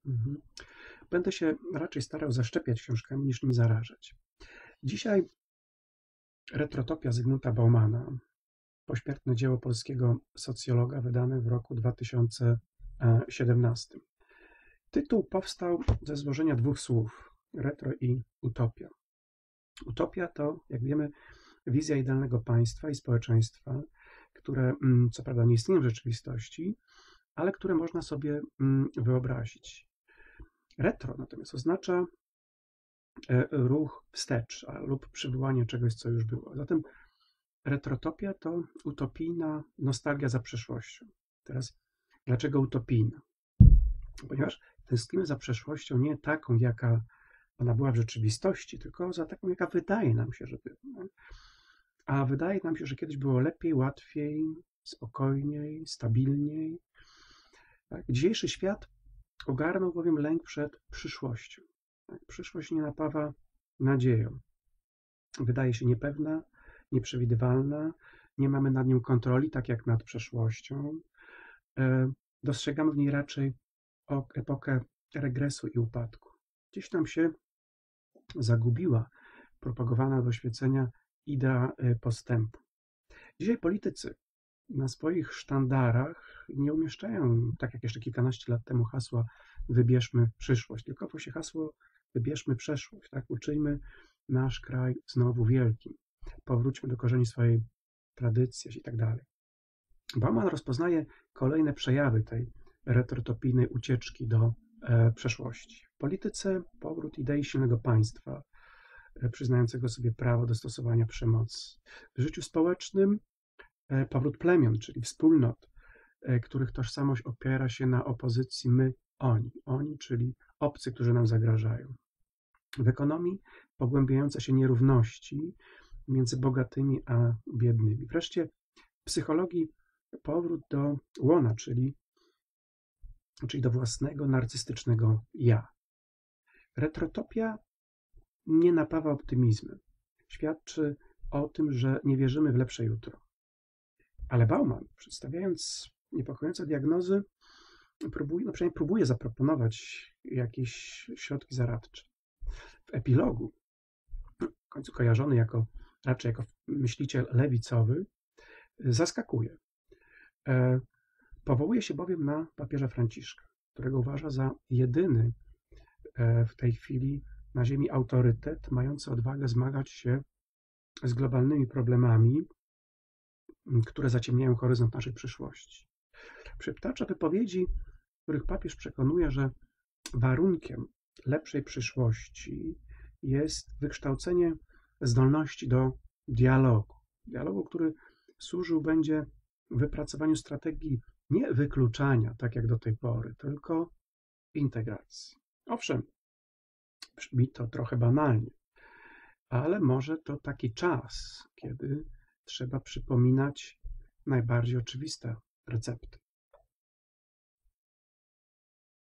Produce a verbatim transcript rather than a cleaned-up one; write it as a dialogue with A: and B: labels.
A: Mhm. Będę się raczej starał zaszczepiać książkami niż nim zarażać. Dzisiaj Retrotopia Zygmunta Baumana, pośmiertne dzieło polskiego socjologa wydane w roku dwa tysiące siedemnastym. Tytuł powstał ze złożenia dwóch słów: retro i utopia. Utopia to, jak wiemy, wizja idealnego państwa i społeczeństwa, które co prawda nie istnieją w rzeczywistości, ale które można sobie wyobrazić. Retro natomiast oznacza ruch wstecz lub przywołanie czegoś, co już było. Zatem retrotopia to utopijna nostalgia za przeszłością. Teraz, dlaczego utopijna? Ponieważ tęsknimy za przeszłością nie taką, jaka ona była w rzeczywistości, tylko za taką, jaka wydaje nam się, że była. A wydaje nam się, że kiedyś było lepiej, łatwiej, spokojniej, stabilniej. Tak? Dzisiejszy świat ogarnął bowiem lęk przed przyszłością. Tak? Przyszłość nie napawa nadzieją. Wydaje się niepewna, nieprzewidywalna, nie mamy nad nią kontroli, tak jak nad przeszłością. Dostrzegamy w niej raczej epokę regresu i upadku. Gdzieś tam się zagubiła propagowana do oświecenia idea postępu. Dzisiaj politycy na swoich sztandarach nie umieszczają, tak jak jeszcze kilkanaście lat temu, hasła wybierzmy przyszłość, tylko właśnie hasło wybierzmy przeszłość, tak? Uczyjmy nasz kraj znowu wielkim, powróćmy do korzeni swojej tradycji i tak dalej. Bauman rozpoznaje kolejne przejawy tej retrotopijnej ucieczki do e, przeszłości. W polityce powrót idei silnego państwa, e, przyznającego sobie prawo do stosowania przemocy. W życiu społecznym e, powrót plemion, czyli wspólnot, e, których tożsamość opiera się na opozycji my, oni. Oni, czyli obcy, którzy nam zagrażają. W ekonomii pogłębiające się nierówności między bogatymi a biednymi. Wreszcie w psychologii powrót do łona, czyli, czyli do własnego narcystycznego ja. Retrotopia nie napawa optymizmem. Świadczy o tym, że nie wierzymy w lepsze jutro. Ale Bauman, przedstawiając niepokojące diagnozy, próbuje, no przynajmniej próbuje zaproponować jakieś środki zaradcze. W epilogu, w końcu kojarzony jako, raczej jako myśliciel lewicowy, zaskakuje. Powołuje się bowiem na papieża Franciszka, którego uważa za jedyny w tej chwili na ziemi autorytet, mający odwagę zmagać się z globalnymi problemami, które zaciemniają horyzont naszej przyszłości. Przytacza wypowiedzi, w których papież przekonuje, że warunkiem lepszej przyszłości jest wykształcenie zdolności do dialogu. Dialogu, który służył będzie wypracowaniu strategii nie wykluczania, tak jak do tej pory, tylko integracji. Owszem, brzmi to trochę banalnie, ale może to taki czas, kiedy trzeba przypominać najbardziej oczywiste recepty.